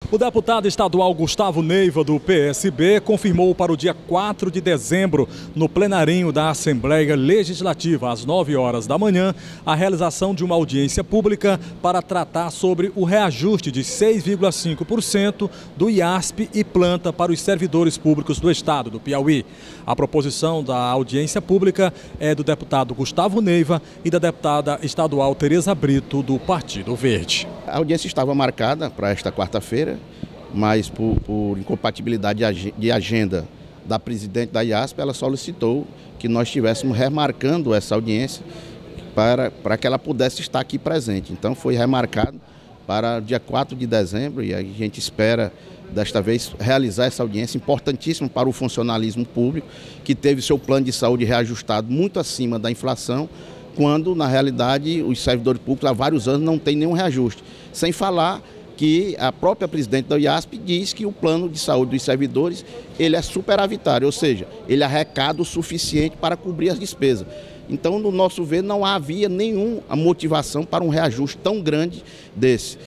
O deputado estadual Gustavo Neiva, do PSB, confirmou para o dia 4 de dezembro, no plenarinho da Assembleia Legislativa, às 9 horas da manhã, a realização de uma audiência pública para tratar sobre o reajuste de 6,5% do IASP e planta para os servidores públicos do estado do Piauí. A proposição da audiência pública é do deputado Gustavo Neiva e da deputada estadual Tereza Brito, do Partido Verde. A audiência estava marcada para esta quarta-feira, mas por incompatibilidade de agenda da presidente da IASP, ela solicitou que nós estivéssemos remarcando essa audiência para que ela pudesse estar aqui presente. Então foi remarcado para dia 4 de dezembro e a gente espera, desta vez, realizar essa audiência importantíssima para o funcionalismo público, que teve seu plano de saúde reajustado muito acima da inflação, quando, na realidade, os servidores públicos há vários anos não têm nenhum reajuste. Sem falar que a própria presidente da IASP diz que o plano de saúde dos servidores ele é superavitário, ou seja, ele arrecada o suficiente para cobrir as despesas. Então, no nosso ver, não havia nenhuma motivação para um reajuste tão grande desse.